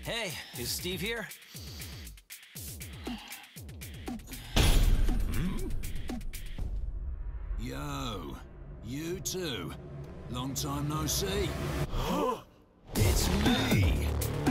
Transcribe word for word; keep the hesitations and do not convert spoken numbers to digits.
Hey, is Steve here? Hmm? Yo, you too. Long time no see. It's me,